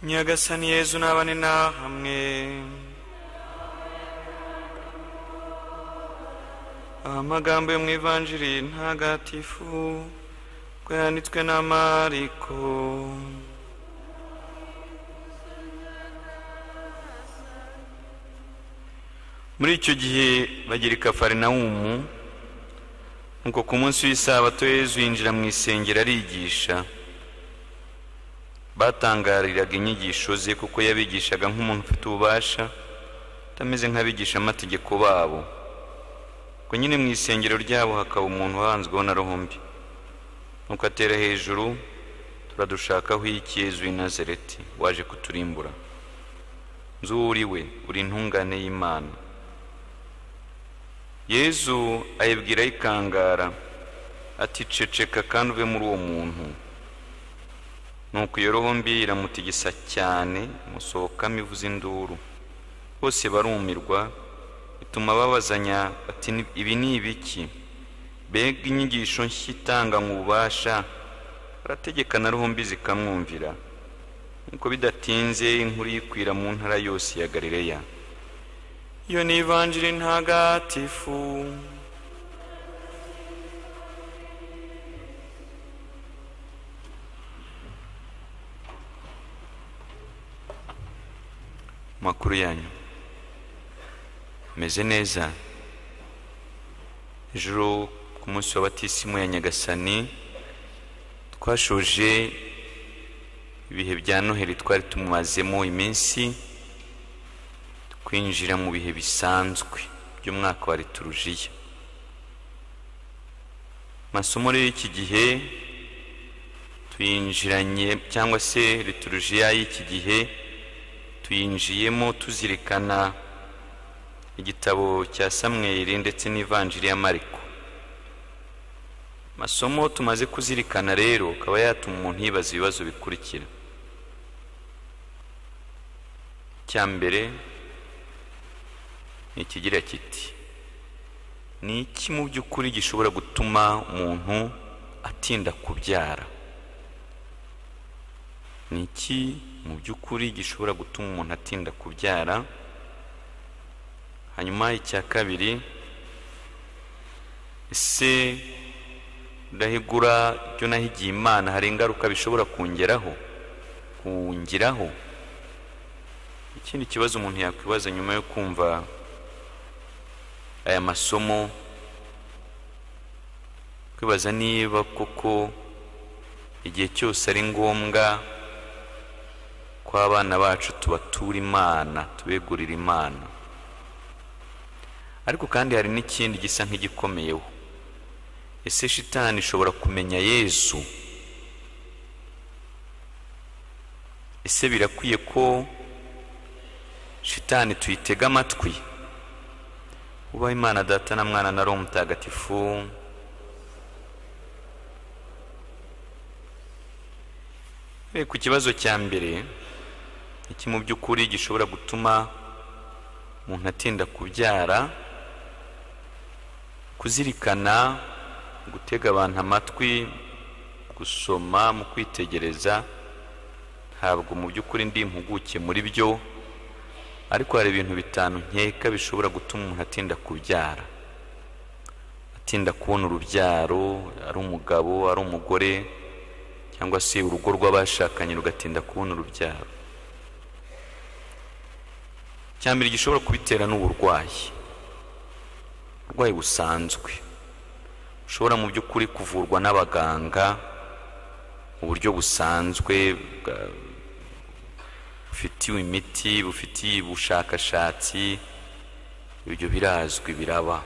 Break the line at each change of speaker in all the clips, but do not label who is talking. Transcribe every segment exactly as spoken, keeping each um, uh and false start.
Nyagasani Yezu nabane na hamwe. Amagambo yo mu Ivanjiri ntagatifu ko yanditswe na Mariko. Muri icyo gihe bagera i Kafarinawumu, nuko ku munsi w'isabato Yezu yinjira mu isengero arigisha. Batangariraga inyigisho ze kuko yabigishaga nk'umuntu ufite ububasha, atameze nk'abigisha amategeko babo. Ko nyine mu isengero ryabo hakaba umuntu wahanzweho na roho mbi. Nuko atera hejuru, turadushakaho iki Yezu w'i Nazareti waje kuturimbura? Nzi uwo uri we, uri intungane y'Imana. Yezu ayibwira yikangara ati ceceka kandi uve muri uwo muntu. Nuko iyo roho mbi iramutigisa cyane, musohokamo ivuza induru. Bose barumirwa, bituma babazanya ati ibi ni ibiki? Mbega inyigisho nshya itanga mu bubasha, arategeka na roho mbi zikamwumvira. Nuko bidatinze inkuru yikwira mu ntara yose ya Galileya. Iyo ni Ivanjiri ntagatifu. Makuru yanyu meze neza? Ijuru ku munsi wa batisimu ya Nyagasani twashoje ibihe bya Noheli, twari tumazemo iminsi kwinjira mu bihe bisanzwe by'umwaka wa liturujia. Masomo y'iki gihe tuyinjiranye, cyangwa se liturujia y'iki gihe tuyinjiyemo tuzirikana igitabo cya Samweli ndetse n'Ivanjiri ya Mariko. Masomo tumaze kuzirikana rero akaba yatuma umuntu yibaza ibibazo bikurikira. Cyambere ikigira kiti, ni iki mu by'ukuri gishobora gutuma umuntu atinda kubyara? Ni iki mu by'ukuri gishobora gutuma umuntu atinda kubyara? Hanyuma icya kabiri, ese ndahigura ibyo nahigiye Imana hari ingaruka bishobora kungeraho kungiraho? Ikindi kibazo umuntu yakwibaza nyuma yo kumva aya masomo, kwibaza niba koko igihe cyose ari ngombwa ko abana bacu tubatura Imana, tubegurira Imana. Ariko kandi hari n'ikindi gisa nk'igikomeyeho. Ese shitani ishobora kumenya Yesu? Ese birakwiye ko shitani tuyitega amatwi? Uba Imana Data na Mwana na Roho Mutagatifu. Ku kibazo cya mbere, iki mu by'ukuri gishobora gutuma umuntu atinda kubyara, kuzirikana, gutega abantu amatwi, gusoma, mu kwitegereza, ntabwo mu by'ukuri ndi impuguke muri byo, ariko hari ibintu bitanu nkeka bishobora gutuma umuntu atinda kubyara, atinda kubona urubyaro, ari umugabo, ari umugore, cyangwa se urugo rw'abashakanye rugatinda kubona urubyaro. Cyambere gishobora kubitera n'uburwayi, uburwayi busanzwe ushobora mu by'ukuri kuvurwa n'abaganga mu buryo busanzwe, bufitiwe imiti, bufitiye ubushakashatsi, ibyo birazwi biraba.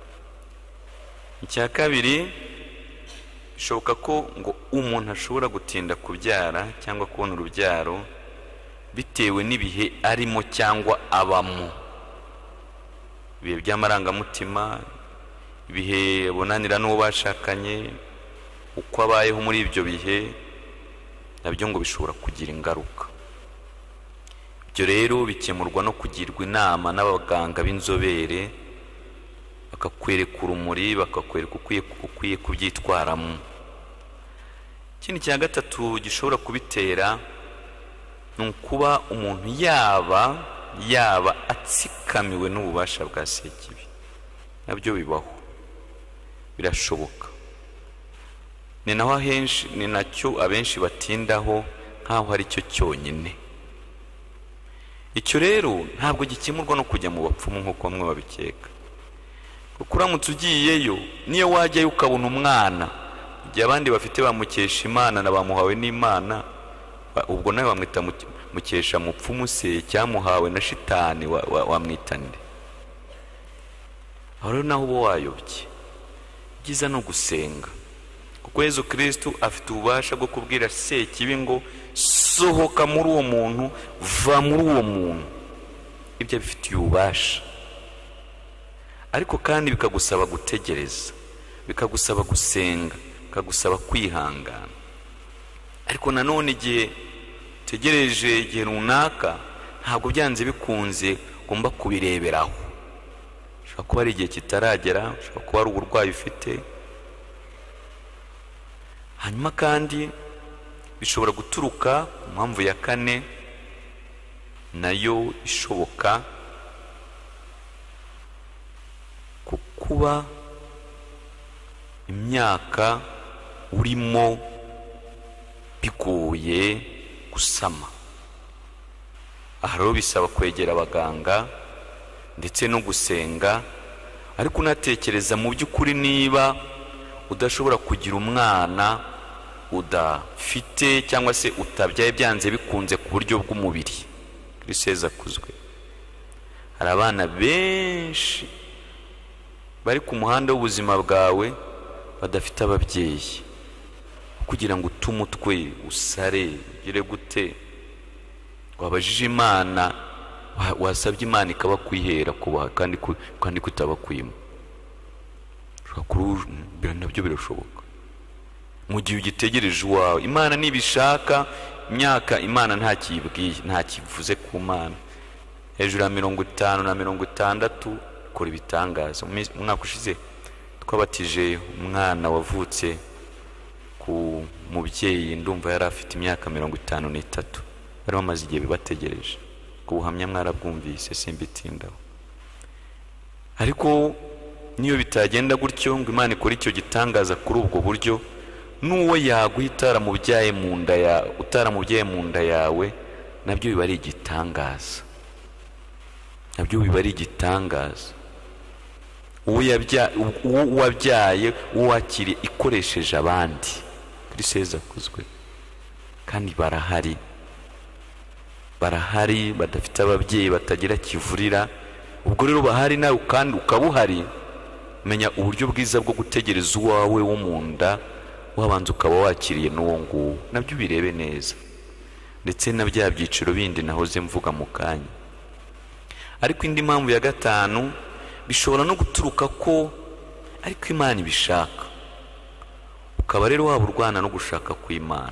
Icya kabiri, bishoboka ko ngo umuntu ashobora gutinda kubyara cyangwa kubona urubyaro bitewe n'ibihe arimo cyangwa abamo. Ibihe by'amarangamutima, ibihe abonanira n'uwo bashakanye, uko abayeho muri ibyo bihe, nabyo ngo bishobora kugira ingaruka. Ibyo rero bikemurwa no kugirwa inama n'abaganga b'inzobere, bakakwereka urumuri, bakakwereka ukwiye kubyitwaramo. Ikindi cya gatatu gishobora kubitera nukuba umuntu yaba yaba atsikamiwe n'ububasha bwa sekibi. Nabyo bibaho, birashoboka. Ni naho ahenshi ni nacyo abenshi batindaho nkaho hari cyo cyonyine. Icyo rero ntabwo gikemurwa no kujya mu bapfumu nk'uko bamwe babikeka. Kuko uramutse ugiyeyo niyo wajyayo ukabona umwana igihe abandi bafite bamukesha Imana na bamuhawe n'Imana, ubwo nawe bamwita mukesha mupfumu se cyamuhawe na shitani wamwitanire. Aho rero naho uba wayobye. Byiza no gusenga, kuko Yesu Kristo afite ububasha bwo kubwira sekibi ngo sohoka muri uwo muntu, va muri uwo muntu. Ibyo bifitiye ububasha, ariko kandi bikagusaba gutegereza, bikagusaba gusenga, bikagusaba kwihangana. Ariko nanone igihe tegereje igihe runaka ntabwo byanze bikunze ugomba kubireberaho. Ushobora kuba ari igihe kitaragera, ushobora kuba ari uburwayi ufite. Hanyuma kandi bishobora guturuka ku mpamvu ya kane nayo ishoboka, ku kuba imyaka urimo bigoye gusama. Aha rero bisaba kwegera abaganga ndetse no gusenga, ariko unatekereza mu by'ukuri niba udashobora kugira umwana udafite cyangwa se utabyaye byanze bikunze ku buryo bw'umubiri. Kristo akuzwe. Hari abana benshi bari ku muhanda w'ubuzima bwawe badafite ababyeyi, kugira ngo utumutwe usare ugire gute. Wabajije Imana, wasabye Imana ikabakwihera kubaha kandi kandi kutabakwima. Nabyo birashoboka mu gihe ugitegereje uwawe. Imana nibishaka imyaka Imana nta kibwiye, nta kivuze ku Mana. Hejuru ya mirongo itanu na mirongo itandatu kora ibitangaza. Umwaka ushize twabatije umwana wavutse ku mubyeyi, ndumva yari afite imyaka mirongo itanu n'itatu. Bari bamaze igihe bibategereje. Ku buhamya mwarabwumvise simbitindaho. Ariko niyo bitagenda gutyo ngo Imana ikora icyo gitangaza kuri ubwo buryo, n'uwo yaguhitara mu byaye mu nda ya utara mu byaye mu nda yawe, nabyo biba ari igitangaza. Nabyo biba ari igitangaza. Uwo yabya uwo wabyaye uwo wakiri ikoresheje abandi. Kristo akuzwe. Kandi barahari barahari badafite ababyeyi, batagira kivurira. Ubwo rero bahari nawe kandi ukabuhari, menya uburyo bwiza bwo gutegereza uwawe wo mu nda, wabanza ukaba wakiriye n'uwo nguwo. Nabyo birebe neza, ndetse na bya byiciro bindi nahoze mvuga mu kanya. Ariko indi mpamvu ya gatanu bishobora no guturuka ko ariko Imana ibishaka, ukaba rero waba urwana no gushaka kw'Imana.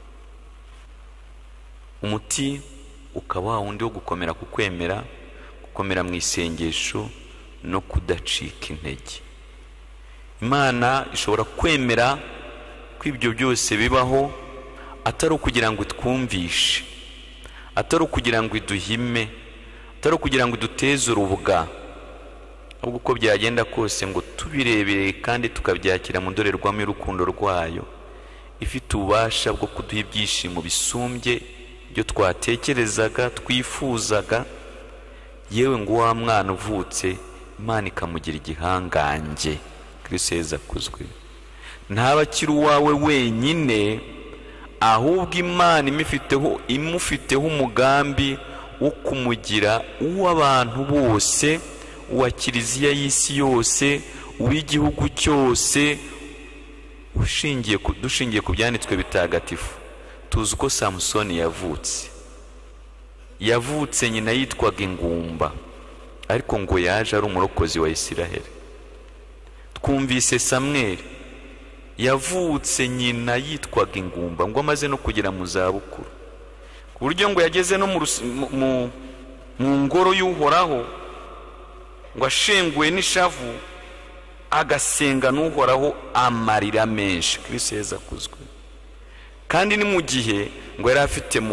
Umuti ukaba wa wundi wo gukomera ku kwemera, gukomera mu isengesho no kudacika intege. Imana ishobora kwemera ko ibyo byose bibaho, atari ukugira ngo itwumvishe, atari ukugira ngo iduhime, atari ukugira ngo iduteze urubuga, ahubwo uko byagenda kose ngo tubirebere kandi tukabyakira mu ndorerwamo y'urukundo rwayo, ifite ububasha bwo kuduha ibyishimo bisumbye ibyo twatekerezaga twifuzaga. Yewe ngo wa mwana uvutse Imana ikamugira igihangange. Kristo akuzwe. Ntaba akiri uwawe wenyine, ahubwo Imana imufiteho imufiteho umugambi wo kumugira uw'abantu bose, uwa kiliziya y'isi yose, uw'igihugu cyose. Ushingiye dushingiye ku byanditswe bitagatifu, tuzi ko Samusoni yavutse yavutse nyina yitwaga ingumba, ariko ngo yaje ari umurokozi wa Isiraheli. Twumvise Samweli yavutse nyina yitwaga ingumba, ngo amaze no kugera mu zabukuru, ku buryo ngo yageze no mu ngoro y'Uhoraho, ngo ashenguwe n'ishavu agasenga n'Uhoraho amarira menshi. Kristo akuzwe. Kandi ni mu gihe ngo yari afite mu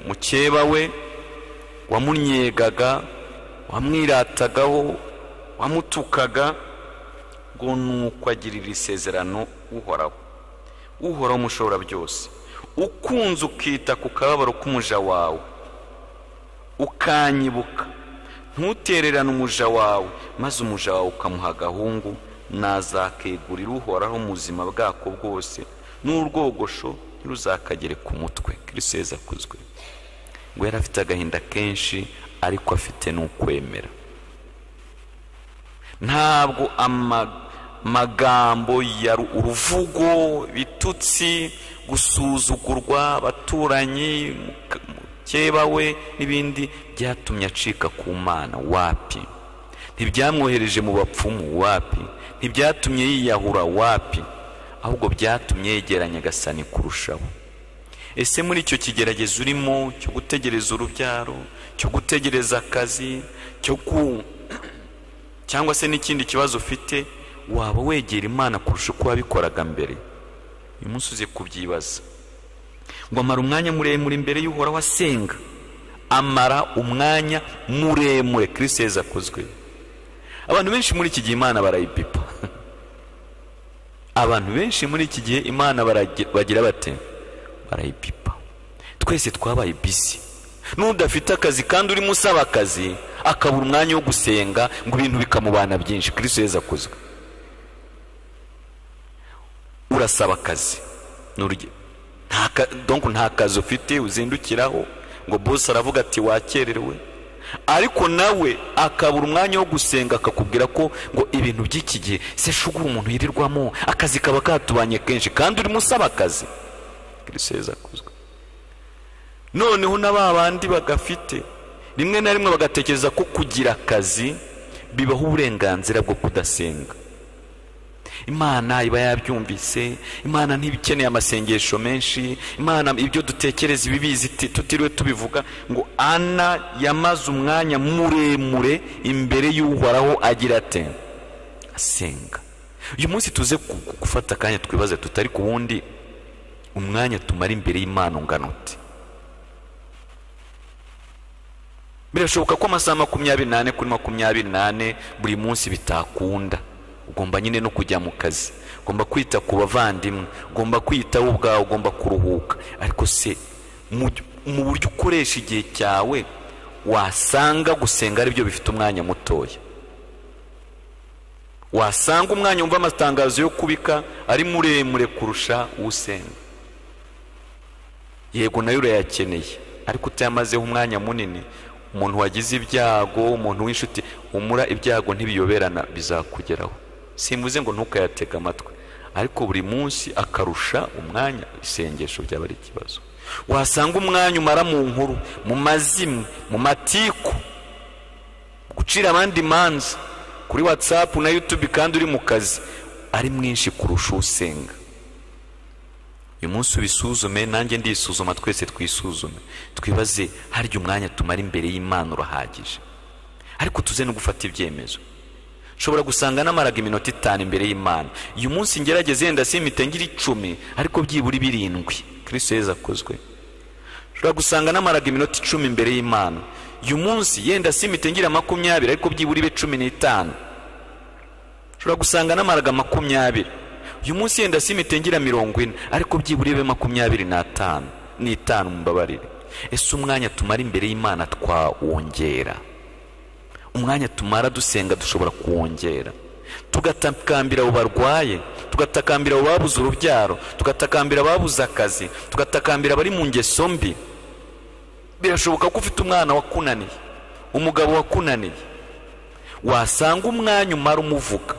mukeba we wamunyegaga, wamwiratagaho, wamutukaga, ngo nuko agirira isezerano uhoraho. Uhoraho mushobora byose, ukunze ukita ku kababaro k'umuja wawe, ukanyibuka, ntutererane umuja wawe, maze umuja wawe ukamuha agahungu, nazakegurira uhoraho mu buzima bwako bwose, n'urwogosho ntiruzakagere ku mutwe. Kristo Yesu akuzwe. Ngo yari afite agahinda kenshi, ariko afite n'ukwemera. Ntabwo amagambo ya uruvugo, bitutsi, gusuzugurwa, abaturanyi, mukeba we n'ibindi byatumye acika ku Mana. Wapi. Ntibyamwohereje mu bapfumu. Wapi. Ntibyatumye yiyahura. Wapi. Ahubwo byatumye yegeranya Nyagasani kurushaho. Ese muri icyo kigeragezo urimo cyo gutegereza urubyaro, cyo gutegereza akazi, cyo ku cyangwa se n'ikindi kibazo ufite, waba wegera Imana kurusha uko wabikoraga mbere? Uyu munsi uze kubyibaza. Ngo amara umwanya muremure imbere y'Uhoraho asenga. Amara umwanya muremure. Kristo Yesu akuzwe. Abantu benshi muri iki gihe Imana barayipipa. Abantu benshi muri iki gihe Imana bagira bate? Barayipipa. Twese twabaye busy. N'udafite akazi kandi urimo usaba akazi, akabura umwanya wo gusenga, ngo ibintu bikamubana byinshi. Kristo Yesu akuzwe. Urasaba akazi n'urugero, nta donc nta kazi ufite uzindukiraho, ngo boss aravuga ati wakererewe, ariko nawe akabura umwanya wo gusenga, akakubwira ko ngo ibintu by'iki gihe se shugura umuntu yirirwamo, akazi kaba katubanye kenshi, kandi urimo usaba akazi. Kristo Yesu akuzwe. Noneho n'ababandi bagafite, rimwe na rimwe bagatekereza ko kugira akazi bibaho uburenganzira bwo kudasenga. Imana iba yabyumvise. Imana ntibikeneye amasengesho menshi. Imana ibyo dutekereza ibibizi tutiriwe tubivuga. Ngo Ana yamaze umwanya muremure imbere y'Uhoraho agira ate? Asenga. Uyu munsi tuze gufata akanya twibaze tutari ku wundi umwanya tumara imbere y'Imana ungana ute? Birashoboka ko amasaha makumyabiri n'ane kuri makumyabiri n'ane buri munsi bitakunda. Ugomba nyine no kujya mu kazi, ugomba kwita ku bavandimwe, ugomba kwita ubwawe, ugomba kuruhuka. Ariko se mu buryo ukoresha igihe cyawe, wasanga gusenga ari byo bifite umwanya mutoya. Wasanga umwanya umva amatangazo yo kubika ari muremure kurusha usenga. Yego nayo urayakeneye, ariko utayamazeho umwanya munini. Umuntu wagize ibyago, umuntu w'inshuti, umura ibyago ntibiyoberana, bizakugeraho. Simvuze ngo ntukayatega amatwi, ariko buri munsi akarusha umwanya isengesho byaba ari ikibazo. Wasanga umwanya umara mu nkuru, mu mazimwe, mu matiku, gucira abandi manza kuri WhatsApp na YouTube, kandi uri mu kazi, ari mwinshi kurusha usenga. Uyu munsi ubisuzume, nanjye ndisuzuma, twese twisuzume, twibaze harya umwanya tumara imbere y'Imana urahagije? Ariko tuze no gufata ibyemezo. Nshobora gusanga namaraga iminota itanu imbere y'Imana. Uyu munsi ngerageze yenda simite ngira icumi, ariko byibura birindwi. Kristo Yesu akuzwe. Nshobora gusanga namaraga iminota icumi imbere y'Imana. Uyu munsi yenda simite ngira makumyabiri, ariko byibura ibe cumi n'itanu. Nshobora gusanga namaraga makumyabiri. Uyu munsi yenda simite ngira mirongo ine, ariko byibura ibe makumyabiri n'atanu n'itanu mbabarire. Ese umwanya tumara imbere y'Imana twawongera? Umwanya tumara dusenga dushobora kuwongera, tugatakambira abo barwaye, tugatakambira abo babuze urubyaro, tugatakambira ababuze akazi, tugatakambira bari mu ngeso mbi. Birashoboka ko ufite umwana wakunaniye, umugabo wakunaniye, wasanga umwanya umara umuvuga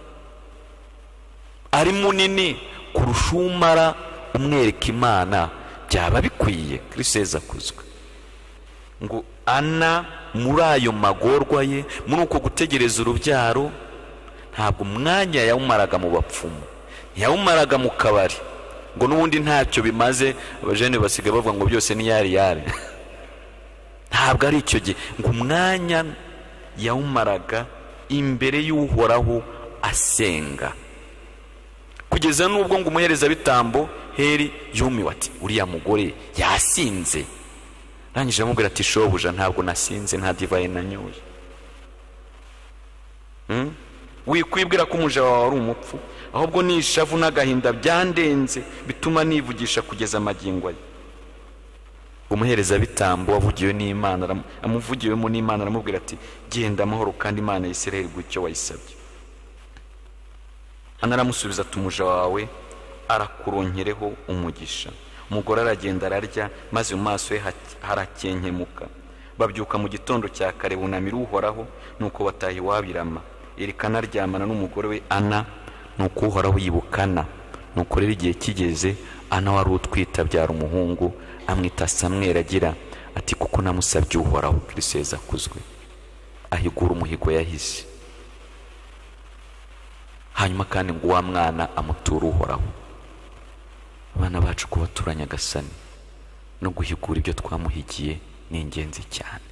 ari munini kurusha umara umwereka Imana. Byaba bikwiye. Kristo Yesu akuzwe. Ngo Ana muri ayo magorwa ye, muri uko gutegereza urubyaro, ntabwo umwanya yawumaraga mu bapfumu, yawumaraga mu kabari, ngo n'ubundi ntacyo bimaze. Abajene basigaye bavuga ngo byose ni yari yari. Ntabwo ari icyo gihe. Ngo umwanya yawumaraga imbere y'Uhoraho asenga, kugeza n'ubwo ngo umuhereza bitambo Heli yumiwe ati uriya mugore yasinze. arangije amubwira ati shobuja ntabwo nasinze nta divayi nanyoye. hmm? wikwibwira ko umuja wawe ari umupfu, ahubwo ni ishavu n'agahinda byandenze bituma nivugisha kugeza amagingo ye. umuhereza bitambo wavugiwe n'Imana amuvugiwemo n'Imana aramubwira ati genda amahoro kandi Imana ya Isiraheli gutyo wayisabye. anaramusubiza ati umuja wawe arakuronkereho umugisha. umugore aragenda ararya maze mu maso ye harakenkemuka. babyuka mu gitondo cya kare bunamira Uhoraho, nuko bataha iwabo i Rama. Elikana aryamana n'umugore we Ana, nuko Uhoraho yibukana. nuko rero igihe kigeze, Ana wari utwite abyara umuhungu, amwita Samweli agira ati kuko namusabye Uhoraho. Kristo Yesu akuzwe. ahigura umuhigo yahize. hanyuma kandi ngo wa mwana amutura Uhoraho. abana bacu kuba turanyagasani no guhigura ibyo twamuhigiye ni ingenzi cyane.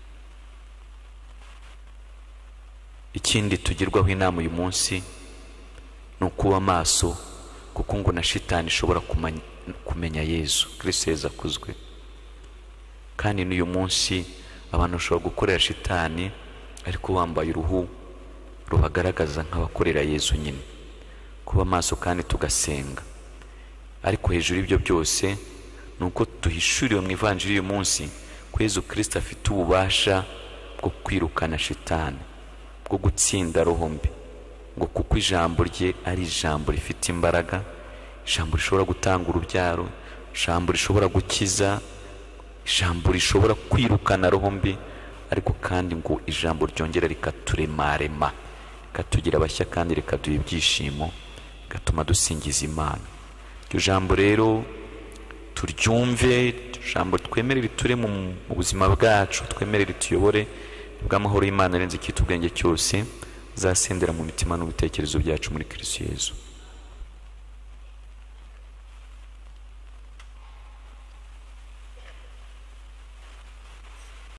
ikindi tugirwaho inama uyu munsi ni ukuba maso, kuko ngo na shitani ishobora kumenya Yesu. Kristo Yesu akuzwe. kandi n'uyu munsi abantu bashobora gukorera shitani ariko bambaye uruhu rubagaragaza nk'abakorera Yesu nyine. kuba maso kandi tugasenga. ariko hejuru y'ibyo byose nuko duhishuriwe mu ivanjiri y'uyu munsi ko Yesu Kristo afite ububasha bwo kwirukana shitani, bwo gutsinda roho mbi, ngo kuko ijambo rye ari ijambo rifite imbaraga, ijambo rishobora gutanga urubyaro, ijambo rishobora gukiza, ijambo rishobora kwirukana roho mbi, ariko kandi ngo ijambo ryongera rikaturemarema, rikatugira abashya kandi rikaduha ibyishimo, gatuma dusingiza Imana. iryo jambo rero turyumve, ijambo twemerere ture mu buzima bwacu, twemerere tuyobore bw'amahoro y'Imana arenze icyitwa ubwenge cyose, zasendera mu mitima n'ibitekerezo byacu muri Kristo Yesu.